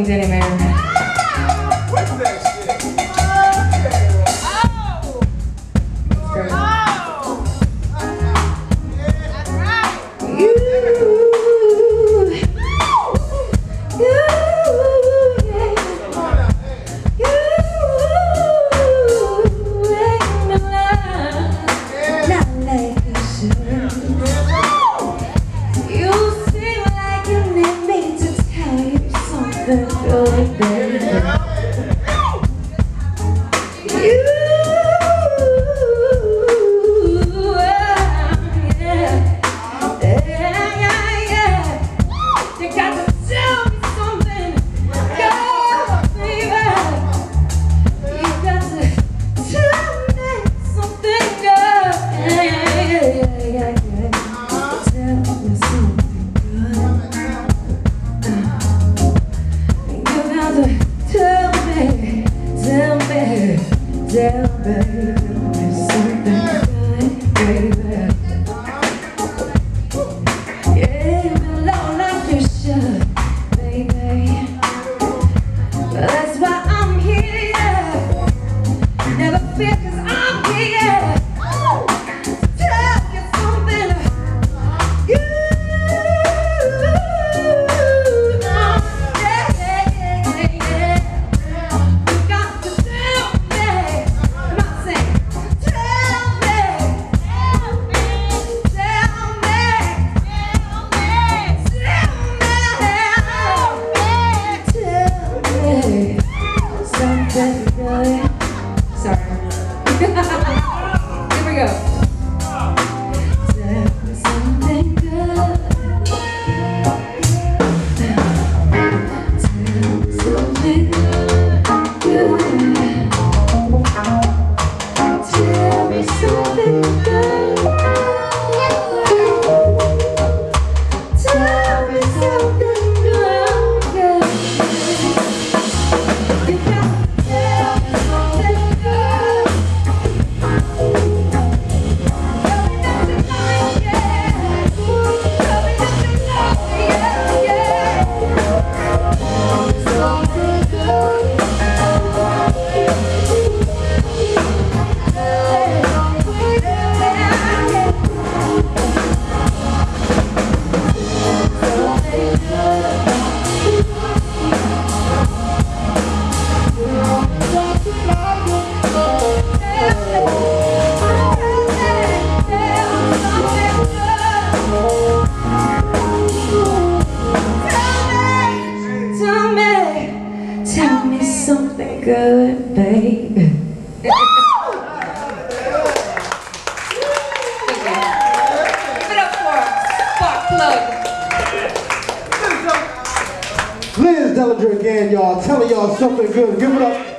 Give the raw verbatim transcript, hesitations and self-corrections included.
things anymore. What's that shit? Tell baby something good, baby. Yeah, you belong like you should, baby. But that's why I'm here. Never fear, 'cause I'm here. Tell you something good. Yeah, yeah, yeah, yeah. You got to tell me. Sorry. Here we go. Tell me something good. Tell me something good. Tell me something good. Tell me something good. You got Tell me something good, baby. Give it up for Spark Plug. Liz Dellinger again, y'all. Telling y'all something good. Give it up.